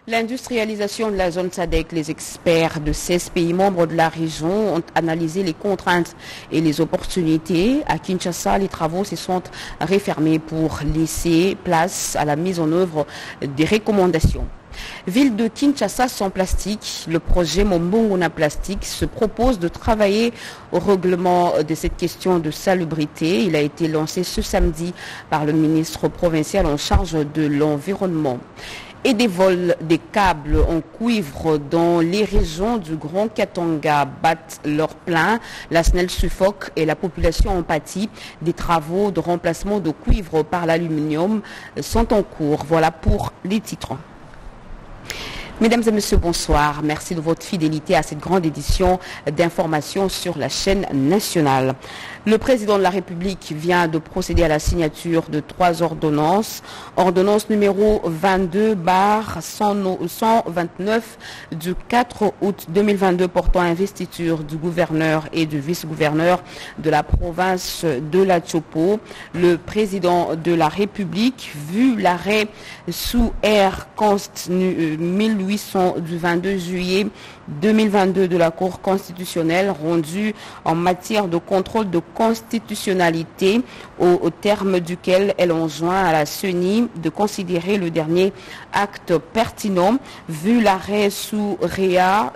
L'industrialisation de la zone SADC, les experts de 16 pays membres de la région ont analysé les contraintes et les opportunités. À Kinshasa, les travaux se sont refermés pour laisser place à la mise en œuvre des recommandations. Ville de Kinshasa sans plastique, le projet Mombongona Plastique se propose de travailler au règlement de cette question de salubrité. Il a été lancé ce samedi par le ministre provincial en charge de l'environnement. Et des vols des câbles en cuivre dans les régions du Grand Katanga battent leur plein. La SNEL suffoque et la population en pâtit. Des travaux de remplacement de cuivre par l'aluminium sont en cours. Voilà pour les titres. Mesdames et messieurs, bonsoir. Merci de votre fidélité à cette grande édition d'information sur la chaîne nationale. Le président de la République vient de procéder à la signature de 3 ordonnances. Ordonnance numéro 22/129 du 4 août 2022 portant investiture du gouverneur et du vice-gouverneur de la province de la Tchopo. Le président de la République, vu l'arrêt sous R. Const 1800 du 22 juillet 2022 de la Cour constitutionnelle rendu en matière de contrôle de constitutionnalité au terme duquel elle enjoint à la CENI de considérer le dernier acte pertinent vu l'arrêt sous REA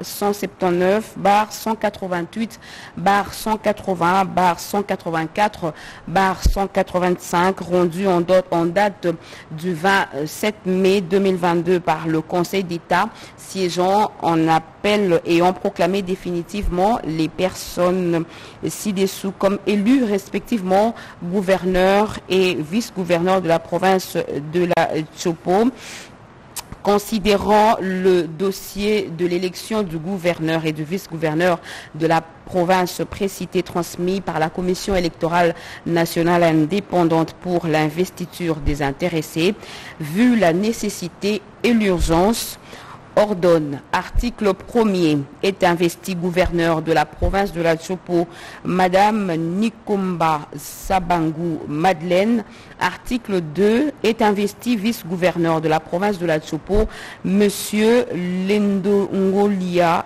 179/180/180/184/185 rendu en date du 27 mai 2022 par le Conseil d'État siégeant en appel et ont proclamé définitivement les personnes ci-dessous comme élus respectivement gouverneur et vice-gouverneur de la province de la Tchopo. Considérant le dossier de l'élection du gouverneur et du vice-gouverneur de la province précitée transmis par la Commission électorale nationale indépendante pour l'investiture des intéressés, vu la nécessité et l'urgence, ordonne, article 1er, est investi gouverneur de la province de la Tchopo, Madame Nikomba Sabangu Madeleine. Article 2, est investi vice-gouverneur de la province de la Tchopo, Monsieur Lendongolia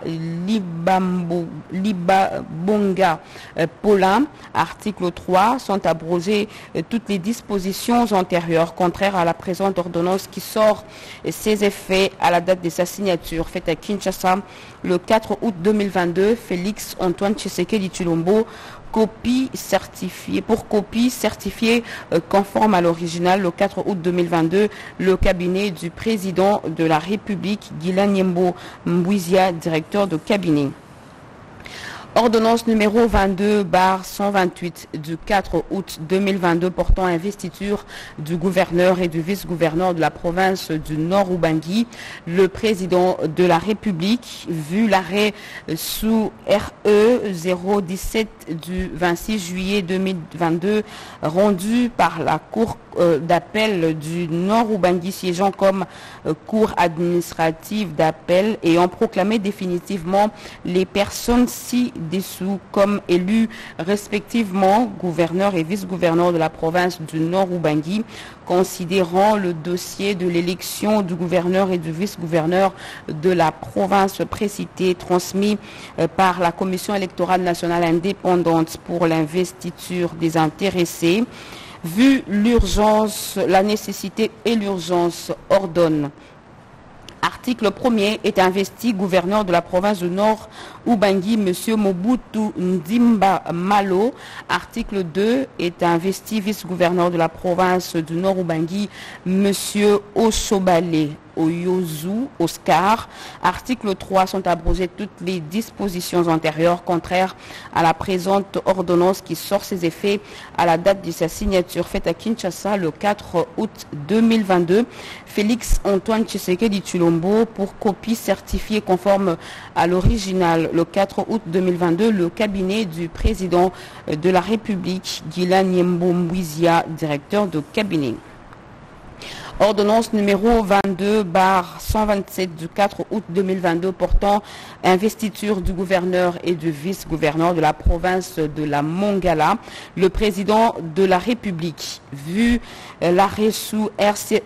Libabonga Paulin. Article 3, sont abrogées toutes les dispositions antérieures contraires à la présente ordonnance qui sort ses effets à la date de sa signature faite à Kinshasa le 4 août 2022. Félix Antoine Tshisekedi Tshilombo, copie certifiée conforme à l'original le 4 août 2022, le cabinet du président de la République, Guilain Nyembo Mbouizia, directeur de cabinet. Ordonnance numéro 22/128 du 4 août 2022 portant investiture du gouverneur et du vice-gouverneur de la province du Nord-Ubangi. Le président de la République, vu l'arrêt sous RE 017 du 26 juillet 2022 rendu par la Cour d'appel du Nord-Ubangi siégeant comme cour administrative d'appel et ont proclamé définitivement les personnes ci-dessous comme élus respectivement gouverneur et vice-gouverneur de la province du Nord-Ubangi, considérant le dossier de l'élection du gouverneur et du vice-gouverneur de la province précitée transmis par la Commission électorale nationale indépendante pour l'investiture des intéressés. Vu l'urgence, la nécessité et l'urgence, ordonne. Article 1er, est investi gouverneur de la province du Nord Ubangi, M. Mobutu Ndimba Malo. Article 2, est investi vice-gouverneur de la province du Nord Ubangi, M. Oshobale Oyozu Oscar. Article 3, sont abrogées toutes les dispositions antérieures contraires à la présente ordonnance qui sort ses effets à la date de sa signature faite à Kinshasa le 4 août 2022. Félix Antoine Tshisekedi Tshilombo, pour copie certifiée conforme à l'original le 4 août 2022, le cabinet du président de la République, Guilain Nyembo Mbouizia, directeur de cabinet. Ordonnance numéro 22/127 du 4 août 2022 portant investiture du gouverneur et du vice-gouverneur de la province de la Mongala. Le président de la République, vu l'arrêt sous RCE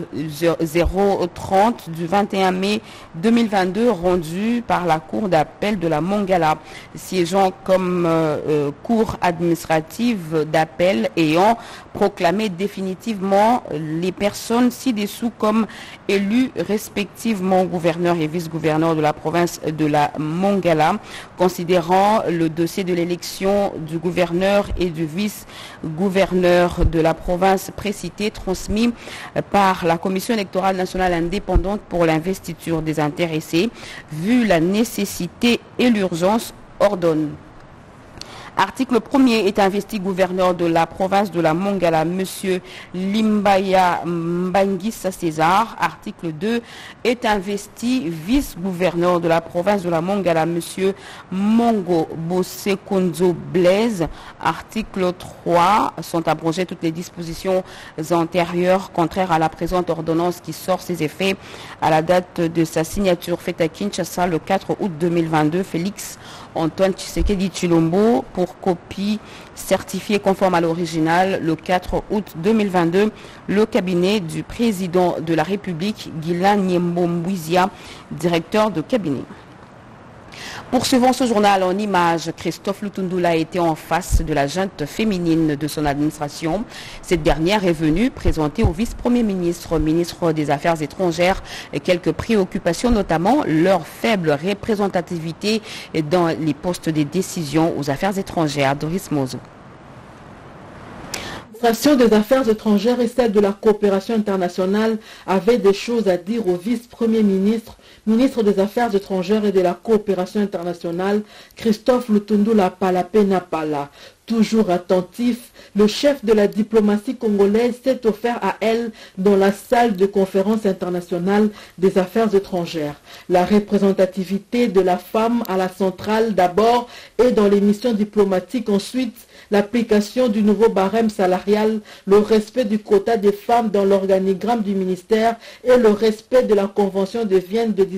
030 du 21 mai 2022 rendu par la Cour d'appel de la Mongala, siégeant comme cour administrative d'appel ayant proclamé définitivement les personnes ci-dessous comme élus respectivement gouverneur et vice-gouverneur de la province de la Mongala, considérant le dossier de l'élection du gouverneur et du vice-gouverneur de la province précitée transmis par la Commission électorale nationale indépendante pour l'investiture des intéressés, vu la nécessité et l'urgence, ordonne. Article 1er est investi gouverneur de la province de la Mongala, M. Limbaya Mbangisa César. Article 2 est investi vice-gouverneur de la province de la Mongala, M. Mongo Bosekonzo Blaise. Article 3 sont abrogées toutes les dispositions antérieures contraires à la présente ordonnance qui sort ses effets à la date de sa signature faite à Kinshasa le 4 août 2022. Félix Antoine Tshisekedi Tshilombo pour copie certifiée conforme à l'original le 4 août 2022, le cabinet du président de la République, Guilaniembo Mbouizia, directeur de cabinet. Poursuivant ce journal en images, Christophe Lutundula a été en face de la junte féminine de son administration. Cette dernière est venue présenter au vice-premier ministre, ministre des Affaires étrangères, quelques préoccupations, notamment leur faible représentativité dans les postes de décision aux affaires étrangères. Doris Mozo. L'administration des affaires étrangères et celle de la coopération internationale avaient des choses à dire au vice-premier ministre, ministre des Affaires étrangères et de la coopération internationale, Christophe Lutundula Palapé-Napala. Toujours attentif, le chef de la diplomatie congolaise s'est offert à elle dans la salle de conférence internationale des affaires étrangères. La représentativité de la femme à la centrale d'abord et dans les missions diplomatiques ensuite, l'application du nouveau barème salarial, le respect du quota des femmes dans l'organigramme du ministère et le respect de la Convention de Vienne de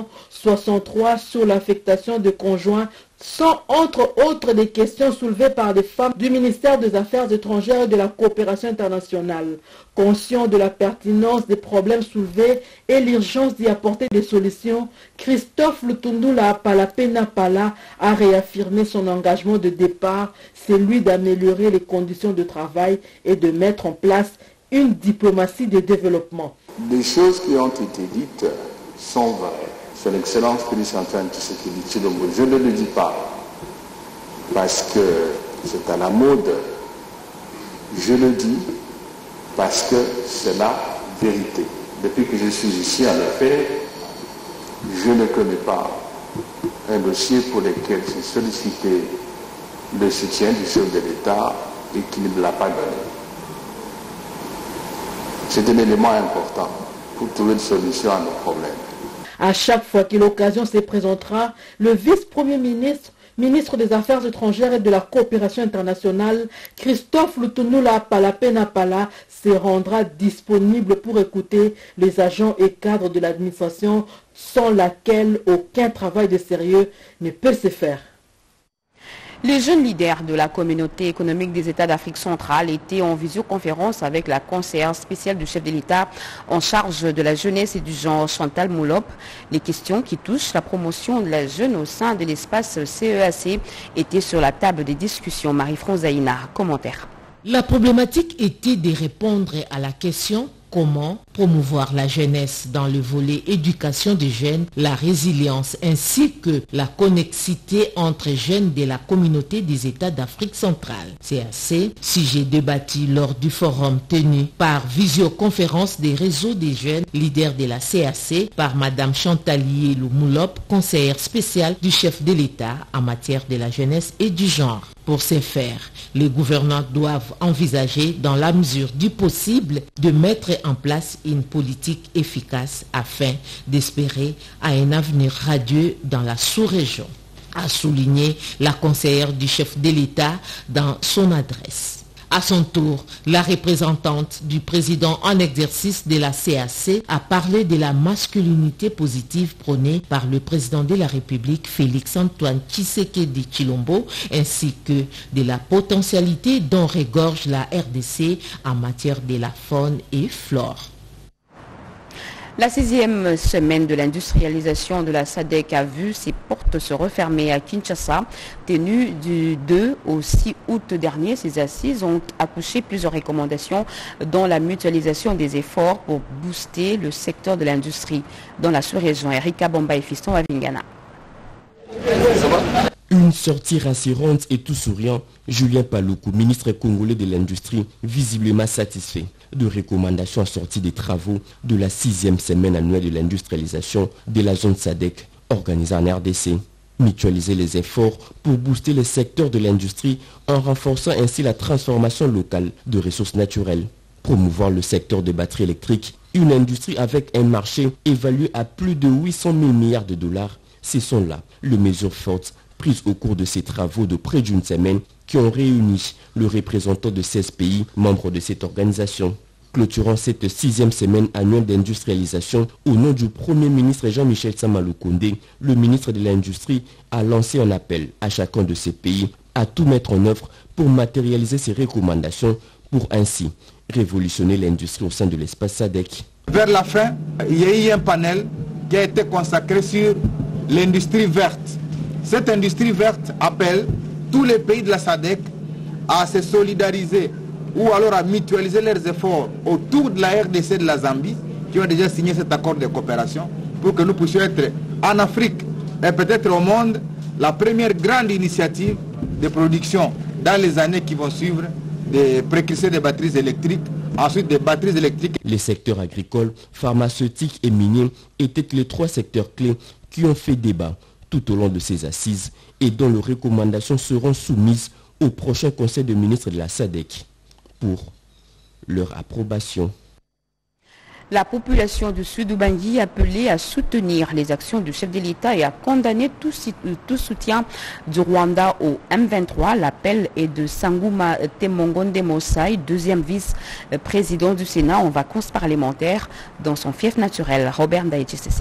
1963 sur l'affectation de conjoints sont entre autres des questions soulevées par des femmes du ministère des Affaires étrangères et de la coopération internationale. Conscient de la pertinence des problèmes soulevés et l'urgence d'y apporter des solutions, Christophe Lutundula Palapé-Napala a réaffirmé son engagement de départ, celui d'améliorer les conditions de travail et de mettre en place une diplomatie de développement. Les choses qui ont été dites sont vraies. Son Excellence Félix Antoine Tshisekedi Tshilombo, je ne le dis pas parce que c'est à la mode, je le dis parce que c'est la vérité. Depuis que je suis ici, en effet, je ne connais pas un dossier pour lequel j'ai sollicité le soutien du chef de l'État et qui ne me l'a pas donné. C'est un élément important pour trouver une solution à nos problèmes. À chaque fois que l'occasion se présentera, le vice-premier ministre, ministre des Affaires étrangères et de la coopération internationale, Christophe Lutundula Palapé-Napala, se rendra disponible pour écouter les agents et cadres de l'administration sans laquelle aucun travail de sérieux ne peut se faire. Les jeunes leaders de la communauté économique des États d'Afrique centrale étaient en visioconférence avec la conseillère spéciale du chef de l'État en charge de la jeunesse et du genre, Chantal Moulop. Les questions qui touchent la promotion de la jeune au sein de l'espace CEAC étaient sur la table des discussions. Marie-France Zaïna, commentaire. La problématique était de répondre à la question comment promouvoir la jeunesse dans le volet éducation des jeunes, la résilience ainsi que la connexité entre jeunes de la communauté des États d'Afrique centrale. CAC, sujet débattu lors du forum tenu par visioconférence des réseaux des jeunes leaders de la CAC par Madame Chantal Moulop, conseillère spéciale du chef de l'État en matière de la jeunesse et du genre. Pour ce faire, les gouvernants doivent envisager dans la mesure du possible de mettre en place une politique efficace afin d'espérer à un avenir radieux dans la sous-région, a souligné la conseillère du chef de l'État dans son adresse. À son tour, la représentante du président en exercice de la CAC a parlé de la masculinité positive prônée par le président de la République Félix-Antoine Tshisekedi Tshilombo ainsi que de la potentialité dont regorge la RDC en matière de la faune et flore. La 6e semaine de l'industrialisation de la SADC a vu ses portes se refermer à Kinshasa. Tenues du 2 au 6 août dernier, ces assises ont accouché plusieurs recommandations dont la mutualisation des efforts pour booster le secteur de l'industrie dans la sous-région. Erika Bomba et Fiston Wavingana. Une sortie rassurante et tout souriant, Julien Paluku, ministre congolais de l'industrie, visiblement satisfait de recommandations assorties des travaux de la 6e semaine annuelle de l'industrialisation de la zone SADC organisée en RDC. Mutualiser les efforts pour booster le secteur de l'industrie en renforçant ainsi la transformation locale de ressources naturelles. Promouvoir le secteur des batteries électriques, une industrie avec un marché évalué à plus de 800 000 milliards de dollars. Ce sont là les mesures fortes prises au cours de ces travaux de près d'une semaine qui ont réuni le représentant de 16 pays membres de cette organisation. Clôturant cette 6e semaine annuelle d'industrialisation, au nom du Premier ministre Jean-Michel Sama-Lukonde, le ministre de l'Industrie a lancé un appel à chacun de ces pays à tout mettre en œuvre pour matérialiser ces recommandations pour ainsi révolutionner l'industrie au sein de l'espace SADC. Vers la fin, il y a eu un panel qui a été consacré sur l'industrie verte. Cette industrie verte appelle tous les pays de la SADC à se solidariser ou alors à mutualiser leurs efforts autour de la RDC de la Zambie, qui ont déjà signé cet accord de coopération, pour que nous puissions être en Afrique et peut-être au monde la première grande initiative de production dans les années qui vont suivre des précurseurs de batteries électriques, ensuite des batteries électriques. Les secteurs agricoles, pharmaceutiques et miniers étaient les 3 secteurs clés qui ont fait débat tout au long de ces assises et dont les recommandations seront soumises au prochain conseil de ministres de la SADC pour leur approbation. La population du Sud-Ubangi appelée à soutenir les actions du chef de l'État et à condamner tout soutien du Rwanda au M23. L'appel est de Sanguma Temongonde Mosai, 2e vice-président du Sénat en vacances parlementaires dans son fief naturel. Robert Ndaïtchesese.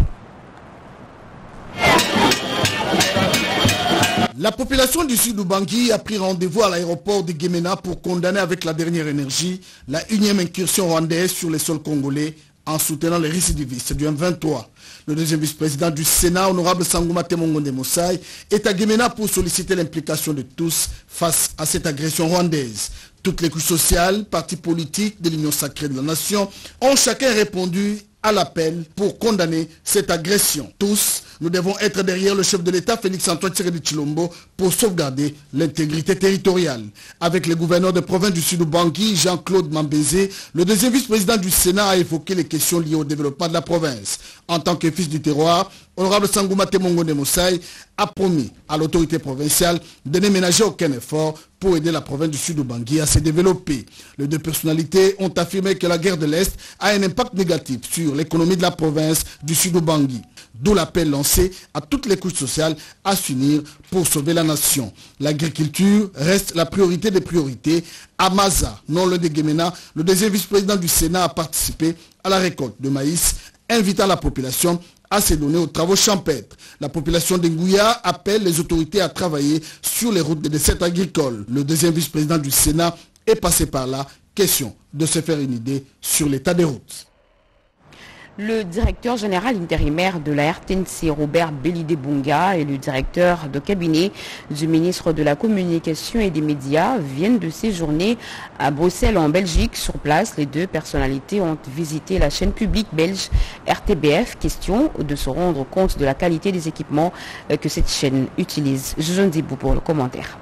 La population du Sud-Ubangi a pris rendez-vous à l'aéroport de Gemena pour condamner avec la dernière énergie la 1e incursion rwandaise sur les sols congolais en soutenant les récidivistes du M23. Le 2e vice-président du Sénat, honorable Sanguma Temongonde Mosai, est à Gemena pour solliciter l'implication de tous face à cette agression rwandaise. Toutes les couches sociales, partis politiques de l'Union sacrée de la nation ont chacun répondu à l'appel pour condamner cette agression. Tous, nous devons être derrière le chef de l'État, Félix-Antoine Tshisekedi Tshilombo, pour sauvegarder l'intégrité territoriale. Avec le gouverneur de province du Sud-Ubangi, Jean-Claude Mambézé, le 2e vice-président du Sénat a évoqué les questions liées au développement de la province. En tant que fils du terroir, honorable Sanguma Temongonde Mosai a promis à l'autorité provinciale de ne ménager aucun effort pour aider la province du Sud-Ubangi à se développer. Les 2 personnalités ont affirmé que la guerre de l'Est a un impact négatif sur l'économie de la province du Sud-Ubangi. D'où l'appel lancé à toutes les couches sociales à s'unir pour sauver la nation. L'agriculture reste la priorité des priorités. À Maza, non loin de Gemena, le 2e vice-président du Sénat a participé à la récolte de maïs, invitant la population à se donner aux travaux champêtres. La population d'Ngouya appelle les autorités à travailler sur les routes de dessert agricole. Le 2e vice-président du Sénat est passé par là. Question de se faire une idée sur l'état des routes. Le directeur général intérimaire de la RTNC, Robert Belidé-Bunga, et le directeur de cabinet du ministre de la Communication et des Médias viennent de séjourner à Bruxelles en Belgique. Sur place, les 2 personnalités ont visité la chaîne publique belge RTBF. Question de se rendre compte de la qualité des équipements que cette chaîne utilise. Jean Dibou pour le commentaire.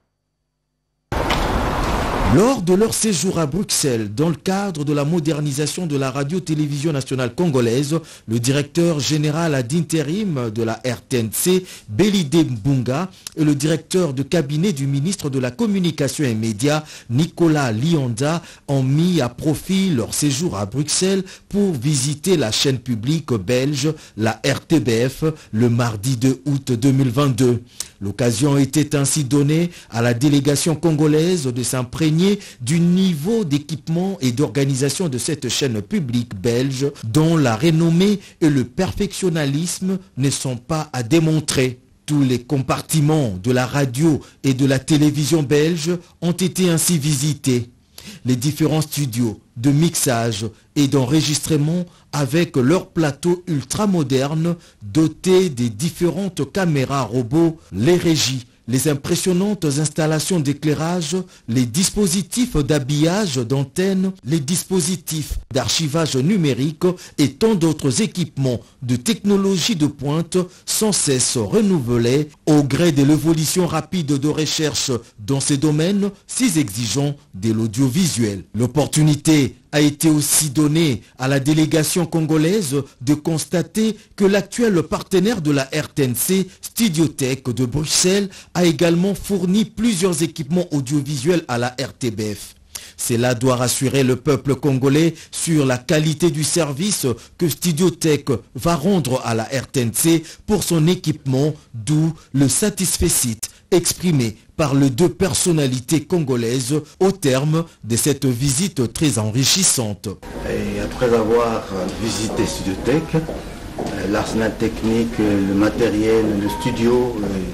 Lors de leur séjour à Bruxelles, dans le cadre de la modernisation de la radio-télévision nationale congolaise, le directeur général ad intérim de la RTNC, Belidé Mbunga, et le directeur de cabinet du ministre de la Communication et Médias, Nicolas Lionda, ont mis à profit leur séjour à Bruxelles pour visiter la chaîne publique belge, la RTBF, le mardi 2 août 2022. L'occasion était ainsi donnée à la délégation congolaise de s'imprégner témoigner du niveau d'équipement et d'organisation de cette chaîne publique belge dont la renommée et le perfectionnalisme ne sont pas à démontrer. Tous les compartiments de la radio et de la télévision belge ont été ainsi visités. Les différents studios de mixage et d'enregistrement avec leurs plateaux ultramodernes dotés des différentes caméras robots, les régies, les impressionnantes installations d'éclairage, les dispositifs d'habillage d'antennes, les dispositifs d'archivage numérique et tant d'autres équipements de technologie de pointe sans cesse renouvelés au gré de l'évolution rapide de recherche dans ces domaines si exigeants de l'audiovisuel. L'opportunité a été aussi donnée à la délégation congolaise de constater que l'actuel partenaire de la RTNC, Studiothèque de Bruxelles, a également fourni plusieurs équipements audiovisuels à la RTBF. Cela doit rassurer le peuple congolais sur la qualité du service que Studiothèque va rendre à la RTNC pour son équipement, d'où le satisfecit exprimé par les deux personnalités congolaises au terme de cette visite très enrichissante. Et après avoir visité Studiothèque, l'arsenal technique, le matériel, le studio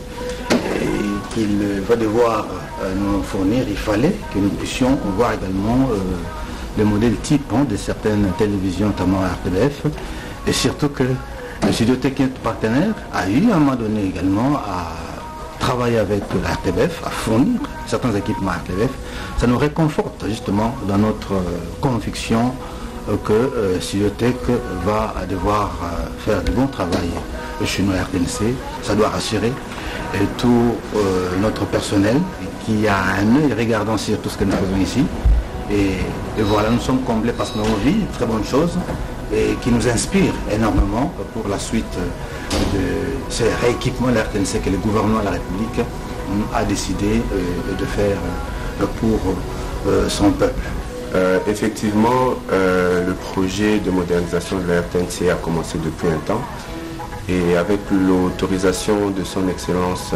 qu'il va devoir nous fournir, il fallait que nous puissions voir également le modèle type de certaines télévisions, notamment RTBF, et surtout que le Studiothèque, notre partenaire, a eu à un moment donné également à travailler avec la RTBF, à fournir certains équipements RTBF. Ça nous réconforte justement dans notre conviction que Studiothèque va devoir faire du bon travail chez nous à RTNC. Ça doit rassurer tout notre personnel qui a un œil regardant sur tout ce que nous faisons ici. Et voilà, nous sommes comblés parce que nous avons vu une très bonne chose et qui nous inspire énormément pour la suite de ce rééquipement de la RTNC que le gouvernement de la République a décidé de faire pour son peuple. Effectivement, le projet de modernisation de la RTNC a commencé depuis un temps et avec l'autorisation de son Excellence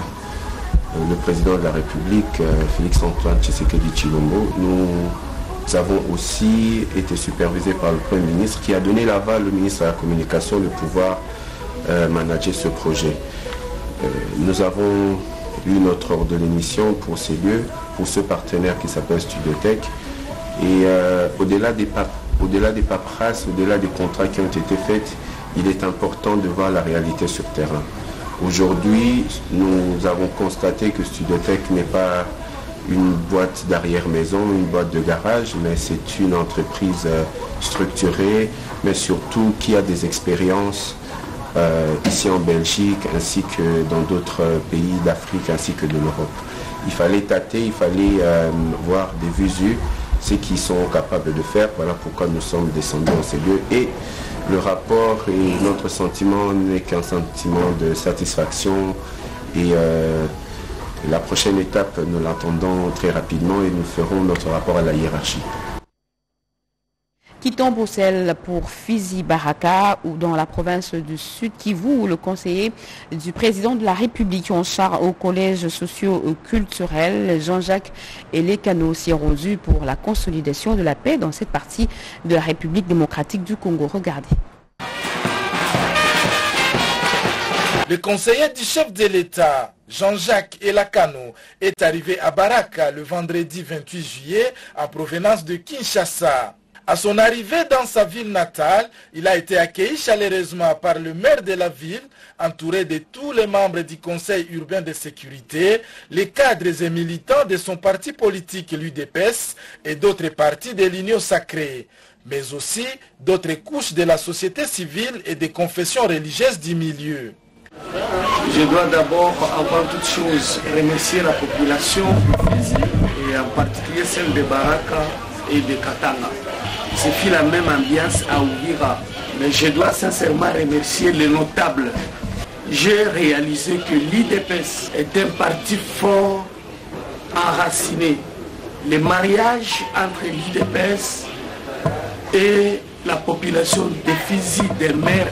le Président de la République, Félix-Antoine Tshisekedi Tshilombo, nous avons aussi été supervisés par le Premier ministre qui a donné l'aval au ministre de la Communication de pouvoir manager ce projet. Nous avons eu notre ordre de l'émission pour ces lieux, pour ce partenaire qui s'appelle Studiothèque. Et au-delà des paperasses, au-delà des contrats qui ont été faits, il est important de voir la réalité sur terrain. Aujourd'hui, nous avons constaté que Studiothèque n'est pas une boîte d'arrière-maison, une boîte de garage, mais c'est une entreprise structurée, mais surtout qui a des expériences ici en Belgique, ainsi que dans d'autres pays d'Afrique, ainsi que de l'Europe. Il fallait tâter, il fallait voir des visus, ce qu'ils sont capables de faire. Voilà pourquoi nous sommes descendus dans ces lieux. Et le rapport et notre sentiment n'est qu'un sentiment de satisfaction. Et la prochaine étape, nous l'attendons très rapidement et nous ferons notre rapport à la hiérarchie. Quittons Bruxelles pour Fizi Baraka ou dans la province du Sud Kivu où le conseiller du président de la République en charge au collège socio-culturel Jean-Jacques Elekano s'y est rendu pour la consolidation de la paix dans cette partie de la République démocratique du Congo. Regardez. Le conseiller du chef de l'État, Jean-Jacques Elekano, est arrivé à Baraka le vendredi 28 juillet en provenance de Kinshasa. À son arrivée dans sa ville natale, il a été accueilli chaleureusement par le maire de la ville, entouré de tous les membres du conseil urbain de sécurité, les cadres et militants de son parti politique, l'UDPS, et d'autres partis de l'Union sacrée, mais aussi d'autres couches de la société civile et des confessions religieuses du milieu. Je dois d'abord, avant toute chose, remercier la population et en particulier celle de Baraka et de Katanga. C'est fait la même ambiance à Ouvira. Mais je dois sincèrement remercier les notables. J'ai réalisé que l'IDPS est un parti fort, enraciné. Le mariage entre l'IDPS et la population de Fizi demeure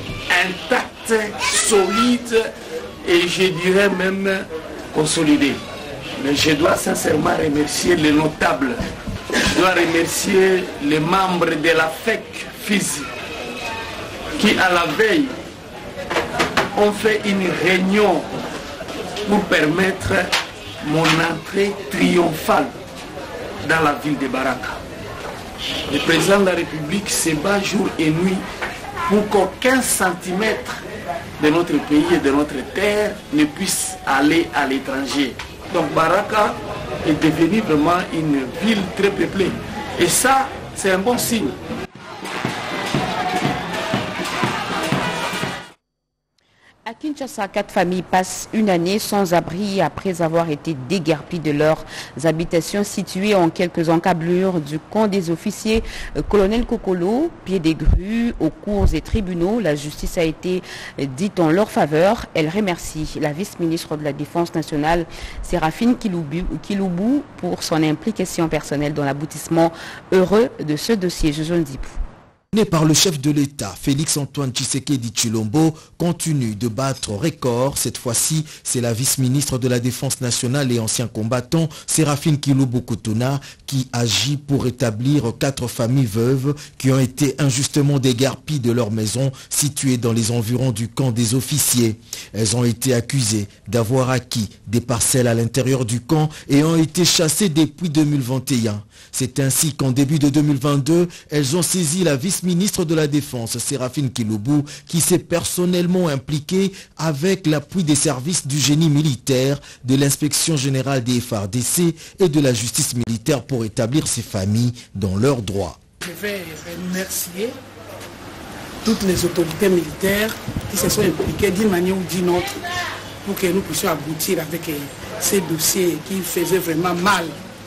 intacte, solide et je dirais même consolidée. Mais je dois sincèrement remercier les notables. Je dois remercier les membres de la FEC Fizi qui, à la veille, ont fait une réunion pour permettre mon entrée triomphale dans la ville de Baraka. Le président de la République se bat jour et nuit pour qu'aucun centimètre de notre pays et de notre terre ne puisse aller à l'étranger. Donc Baraka est devenue vraiment une ville très peuplée. Et ça, c'est un bon signe. À Kinshasa, 4 familles passent une année sans abri après avoir été déguerpies de leurs habitations situées en quelques encablures du camp des officiers. Colonel Kokolo, pied des grues, aux cours et tribunaux, la justice a été dite en leur faveur. Elle remercie la vice-ministre de la Défense nationale, Séraphine Kiloubou, pour son implication personnelle dans l'aboutissement heureux de ce dossier. Jojon Dipou. Né par le chef de l'État, Félix-Antoine Tshisekedi Tshilombo, continue de battre record. Cette fois-ci, c'est la vice-ministre de la Défense nationale et ancien combattant, Séraphine Kiloubou Kotona, qui agit pour rétablir 4 familles veuves qui ont été injustement déguerpies de leur maison située dans les environs du camp des officiers. Elles ont été accusées d'avoir acquis des parcelles à l'intérieur du camp et ont été chassées depuis 2021. C'est ainsi qu'en début de 2022, elles ont saisi la vice-ministre de la Défense, Séraphine Kiloubou, qui s'est personnellement impliquée avec l'appui des services du génie militaire, de l'inspection générale des FARDC et de la justice militaire pour établir ces familles dans leurs droits. Je vais remercier toutes les autorités militaires qui se sont impliquées d'une manière ou d'une autre pour que nous puissions aboutir avec ces dossiers qui faisaient vraiment mal.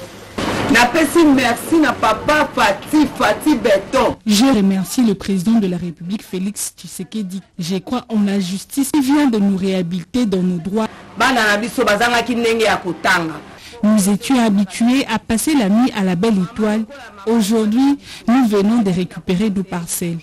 Je remercie le président de la République, Félix Tshisekedi. Je crois en la justice qui vient de nous réhabiliter dans nos droits. Nous étions habitués à passer la nuit à la belle étoile. Aujourd'hui, nous venons de récupérer nos parcelles.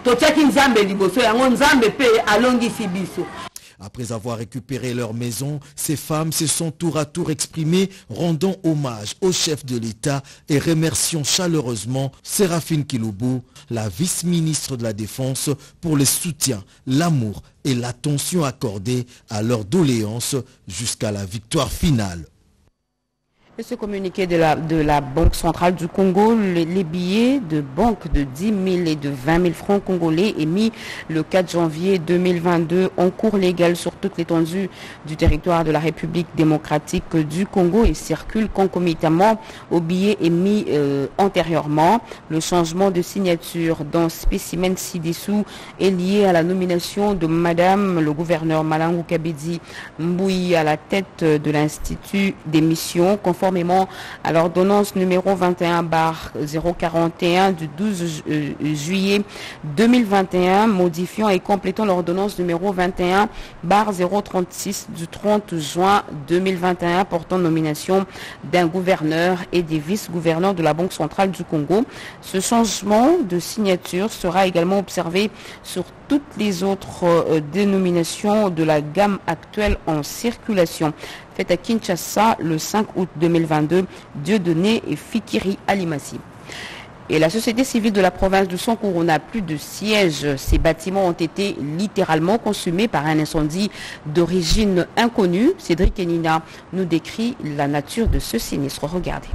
Après avoir récupéré leur maison, ces femmes se sont tour à tour exprimées, rendant hommage au chef de l'État et remerciant chaleureusement Séraphine Kiloubou, la vice-ministre de la Défense, pour le soutien, l'amour et l'attention accordée à leur doléance jusqu'à la victoire finale. Et ce communiqué de la Banque centrale du Congo, les billets de banque de 10 000 et de 20 000 francs congolais émis le 4 janvier 2022 en cours légal sur toute l'étendue du territoire de la République démocratique du Congo et circulent concomitamment aux billets émis antérieurement. Le changement de signature dans spécimen ci-dessous est lié à la nomination de Madame le gouverneur Malangou Kabedi Mbouyi à la tête de l'Institut des missions, conformément à l'ordonnance numéro 21/041 du 12 juillet 2021, modifiant et complétant l'ordonnance numéro 21/036 du 30 juin 2021 portant nomination d'un gouverneur et des vice-gouverneurs de la Banque centrale du Congo. Ce changement de signature sera également observé sur toutes les autres dénominations de la gamme actuelle en circulation. Faite à Kinshasa le 5 août 2022, Dieudonné et Fikiri Alimassi. Et la société civile de la province de Sankourou n'a plus de siège. Ces bâtiments ont été littéralement consumés par un incendie d'origine inconnue. Cédric Enina nous décrit la nature de ce sinistre. Regardez.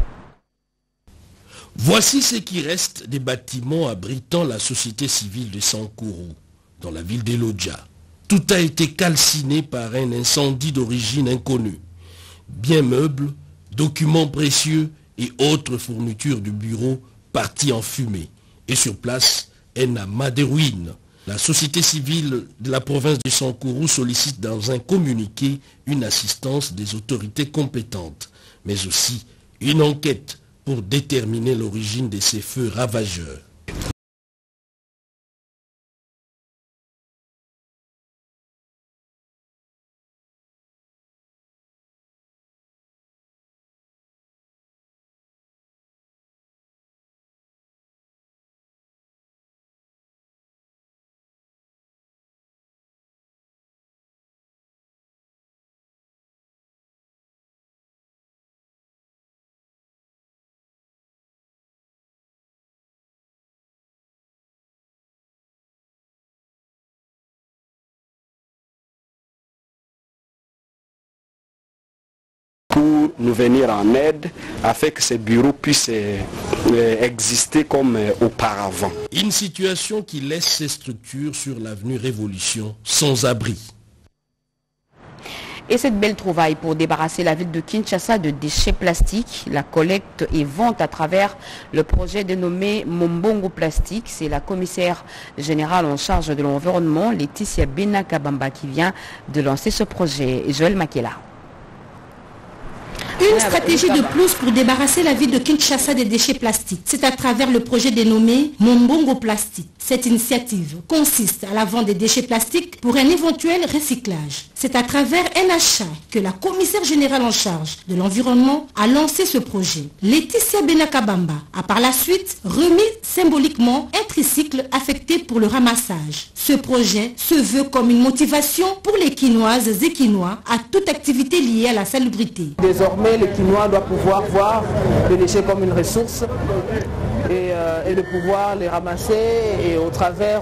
Voici ce qui reste des bâtiments abritant la société civile de Sankourou, dans la ville d'Elodja. Tout a été calciné par un incendie d'origine inconnue. Biens meubles, documents précieux et autres fournitures du bureau partis en fumée. Et sur place, un amas de ruines. La société civile de la province de Sankourou sollicite dans un communiqué une assistance des autorités compétentes, mais aussi une enquête pour déterminer l'origine de ces feux ravageurs. pour nous venir en aide afin que ces bureaux puissent exister comme auparavant. Une situation qui laisse ces structures sur l'avenue Révolution sans abri. Et cette belle trouvaille pour débarrasser la ville de Kinshasa de déchets plastiques, la collecte et vente à travers le projet dénommé Mombongo Plastique. C'est la commissaire générale en charge de l'environnement, Laetitia Benakabamba, qui vient de lancer ce projet. Joël Makela. Une stratégie de plus pour débarrasser la ville de Kinshasa des déchets plastiques. C'est à travers le projet dénommé Mombongo Plastique. Cette initiative consiste à la vente des déchets plastiques pour un éventuel recyclage. C'est à travers un achat que la commissaire générale en charge de l'environnement a lancé ce projet. Laetitia Benakabamba a par la suite remis symboliquement un tricycle affecté pour le ramassage. Ce projet se veut comme une motivation pour les Quinoises et Quinois à toute activité liée à la salubrité. Désormais, les Quinois doivent pouvoir voir les déchets comme une ressource et de pouvoir les ramasser et au travers,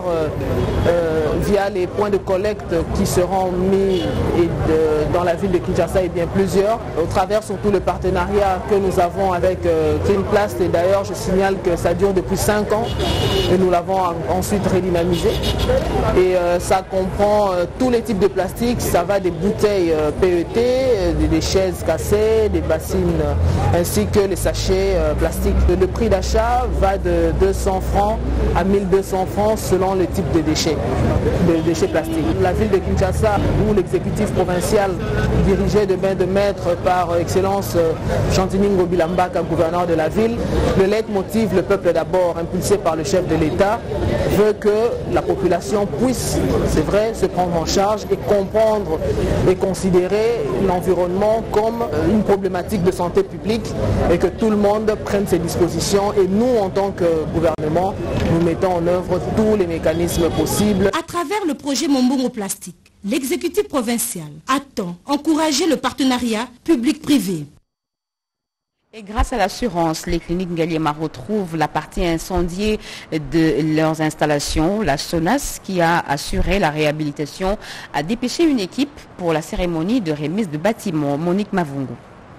via les points de collecte qui seront mis dans la ville de Kinshasa et bien plusieurs, au travers surtout le partenariat que nous avons avec Clean Plast. Et d'ailleurs, je signale que ça dure depuis 5 ans et nous l'avons ensuite redynamisé. Et ça comprend tous les types de plastique, ça va des bouteilles PET, des chaises cassées, des bassines ainsi que les sachets plastiques. Le prix d'achat va de 200 francs à 1200 francs selon le type de déchets plastiques. La ville de Kinshasa, où l'exécutif provincial dirigé de main de maître par excellence Chantini Ngobilambaka, gouverneur de la ville, le leitmotiv le peuple d'abord, impulsé par le chef de l'État, veut que la population puisse, c'est vrai, se prendre en charge et comprendre et considérer l'environnement comme une problématique de santé publique et que tout le monde prenne ses dispositions. Et nous, en tant que gouvernement, nous mettons en œuvre tous les mécanismes possibles. À travers le projet Mombongo Plastique, l'exécutif provincial attend encourager le partenariat public-privé. Et grâce à l'assurance, les cliniques Ngaliema retrouvent la partie incendiée de leurs installations. La SONAS, qui a assuré la réhabilitation, a dépêché une équipe pour la cérémonie de remise de bâtiments. Monique Mavungu.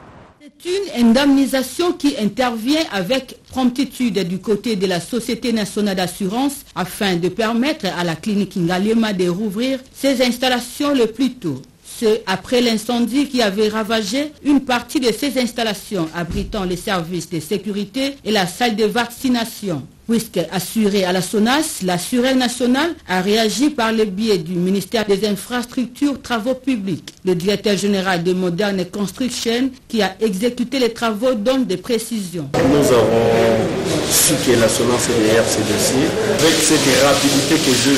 C'est une indemnisation qui intervient avec promptitude du côté de la Société nationale d'assurance afin de permettre à la clinique Ngaliema de rouvrir ses installations le plus tôt. Ce après l'incendie qui avait ravagé une partie de ces installations abritant les services de sécurité et la salle de vaccination. Puisque assuré à la SONAS, l'assureur national a réagi par le biais du ministère des Infrastructures Travaux Publics. Le directeur général de Modern Construction qui a exécuté les travaux donne des précisions. Nous avons su que la SONAS est derrière ces dossiers. Avec cette rapidité que je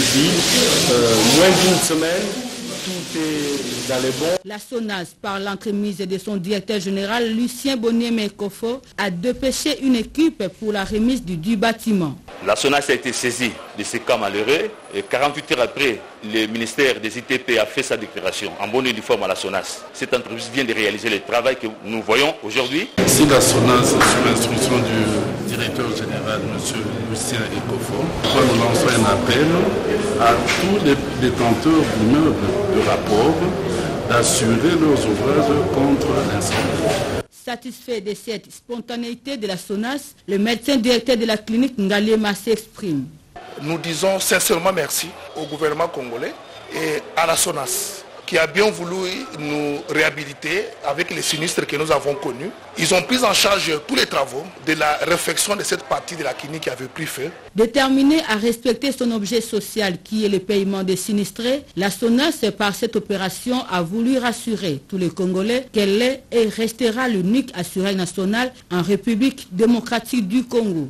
vis, moins d'une semaine, tout est dans les bons. La SONAS, par l'entremise de son directeur général Lucien Bonnier-Mekofo, a dépêché une équipe pour la remise du bâtiment. La SONAS a été saisie de ces cas malheureux et 48 heures après, le ministère des ITP a fait sa déclaration en bonne uniforme à la SONAS. Cette entreprise vient de réaliser le travail que nous voyons aujourd'hui. Si la SONAS, sur l'instruction du directeur général, M. Lucien Ekofo, nous lançons un appel à tous les détenteurs d'immeubles de rapport d'assurer leurs ouvrages contre l'incendie. Satisfait de cette spontanéité de la SONAS, le médecin directeur de la clinique Ngaliema s'exprime. Nous disons sincèrement merci au gouvernement congolais et à la SONAS qui a bien voulu nous réhabiliter avec les sinistres que nous avons connus. Ils ont pris en charge tous les travaux de la réfection de cette partie de la clinique qui avait pris feu. Déterminée à respecter son objet social qui est le paiement des sinistrés, la SONAS, par cette opération, a voulu rassurer tous les Congolais qu'elle est et restera l'unique assureur national en République démocratique du Congo.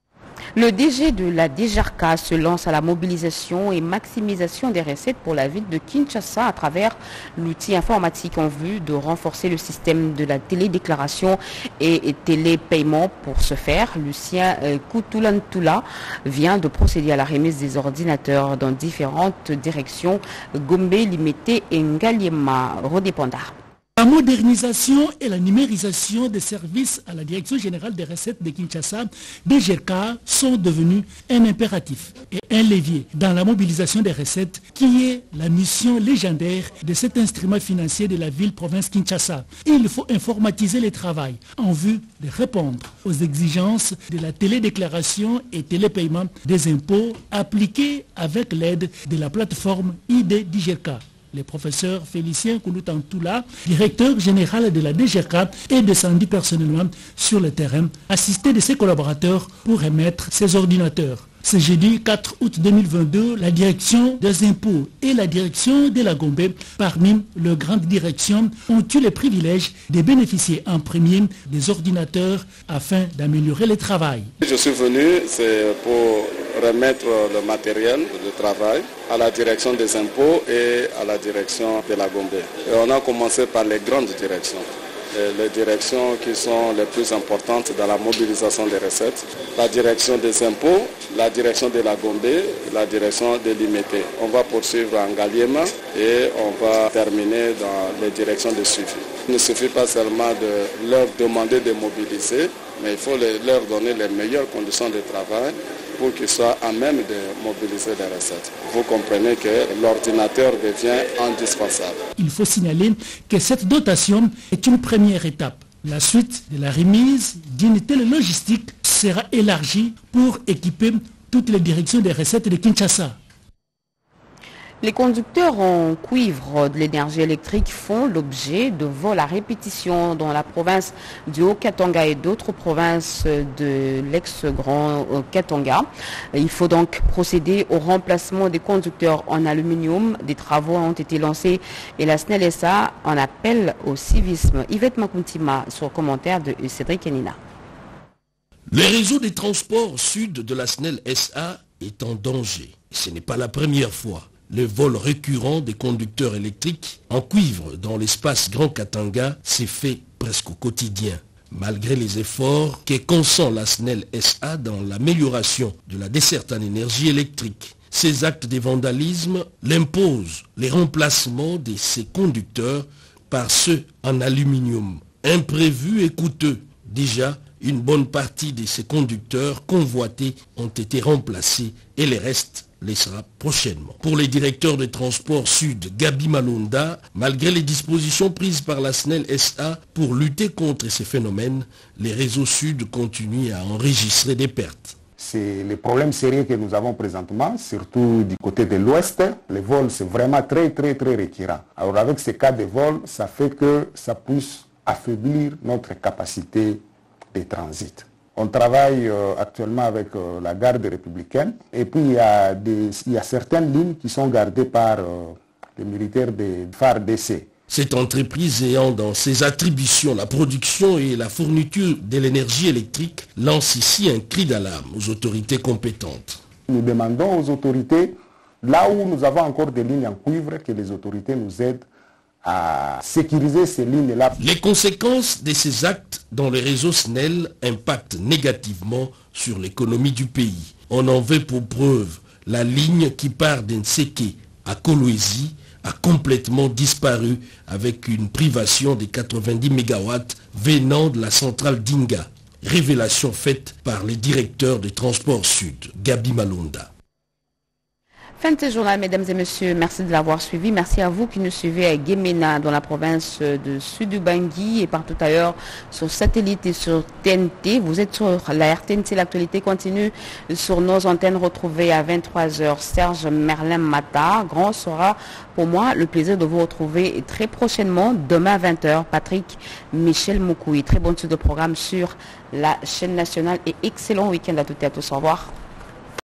Le DG de la DGRK se lance à la mobilisation et maximisation des recettes pour la ville de Kinshasa à travers l'outil informatique en vue de renforcer le système de la télédéclaration et télépaiement. Pour ce faire, Lucien Koutoulantoula vient de procéder à la remise des ordinateurs dans différentes directions, Gombe, Limité et Ngaliema. Rodépanda. La modernisation et la numérisation des services à la Direction générale des recettes de Kinshasa, DGRK, sont devenus un impératif et un levier dans la mobilisation des recettes qui est la mission légendaire de cet instrument financier de la ville-province Kinshasa. Il faut informatiser le travail en vue de répondre aux exigences de la télédéclaration et télépaiement des impôts appliqués avec l'aide de la plateforme ID DGRK. Le professeur Félicien Kouloutantoula, directeur général de la DGRK, est descendu personnellement sur le terrain, assisté de ses collaborateurs pour émettre ses ordinateurs. Ce jeudi 4 août 2022, la direction des impôts et la direction de la Gombe, parmi les grandes directions, ont eu le privilège de bénéficier en premier des ordinateurs afin d'améliorer le travail. Je suis venu, c'est pour remettre le matériel de travail à la direction des impôts et à la direction de la Gombe. Et on a commencé par les grandes directions. Les directions qui sont les plus importantes dans la mobilisation des recettes, la direction des impôts, la direction de la Gombe, la direction de l'IMET. On va poursuivre en Ngaliema et on va terminer dans les directions de suivi. Il ne suffit pas seulement de leur demander de mobiliser, mais il faut leur donner les meilleures conditions de travail pour qu'ils soient à même de mobiliser les recettes. Vous comprenez que l'ordinateur devient indispensable. Il faut signaler que cette dotation est une première étape. La suite de la remise d'une telle logistique sera élargie pour équiper toutes les directions des recettes de Kinshasa. Les conducteurs en cuivre de l'énergie électrique font l'objet de vols à répétition dans la province du Haut-Katanga et d'autres provinces de l'ex-Grand Katanga. Il faut donc procéder au remplacement des conducteurs en aluminium. Des travaux ont été lancés et la SNEL SA en appelle au civisme. Yvette Makuntima sur commentaire de Cédric Enina. Le réseau des transports sud de la SNEL SA est en danger. Ce n'est pas la première fois. Le vol récurrent des conducteurs électriques en cuivre dans l'espace Grand Katanga s'est fait presque au quotidien. Malgré les efforts que consent la SNEL SA dans l'amélioration de la desserte en énergie électrique, ces actes de vandalisme l'imposent les remplacements de ces conducteurs par ceux en aluminium, imprévus et coûteux. Déjà, une bonne partie de ces conducteurs convoités ont été remplacés et les restes les sera prochainement. Pour les directeurs de transport sud, Gabi Malonda, malgré les dispositions prises par la SNEL SA pour lutter contre ces phénomènes, les réseaux sud continuent à enregistrer des pertes. C'est le problème sérieux que nous avons présentement, surtout du côté de l'ouest. Les vols, c'est vraiment très retirant. Alors avec ces cas de vol, ça fait que ça puisse affaiblir notre capacité de transit. On travaille actuellement avec la garde républicaine et puis il y a certaines lignes qui sont gardées par les militaires de FARDC. Cette entreprise ayant dans ses attributions la production et la fourniture de l'énergie électrique lance ici un cri d'alarme aux autorités compétentes. Nous demandons aux autorités, là où nous avons encore des lignes en cuivre, que les autorités nous aident à sécuriser ces lignes-là. Les conséquences de ces actes dans le réseau SNEL impactent négativement sur l'économie du pays. On en veut pour preuve la ligne qui part d'Nseke à Kolwezi a complètement disparu avec une privation de 90 MW venant de la centrale d'Inga. Révélation faite par les directeurs des transports sud, Gabi Malonda. Fin de ce journal, mesdames et messieurs, merci de l'avoir suivi. Merci à vous qui nous suivez à Gemena, dans la province de Sud-Ubangui et partout ailleurs sur satellite et sur TNT. Vous êtes sur la RTNC, l'actualité continue sur nos antennes retrouvées à 23h. Serge Merlin Mata, grand sera pour moi le plaisir de vous retrouver très prochainement, demain à 20h. Patrick Michel Moukoui. Très bonne suite de programme sur la chaîne nationale et excellent week-end à toutes et à tous. Au revoir.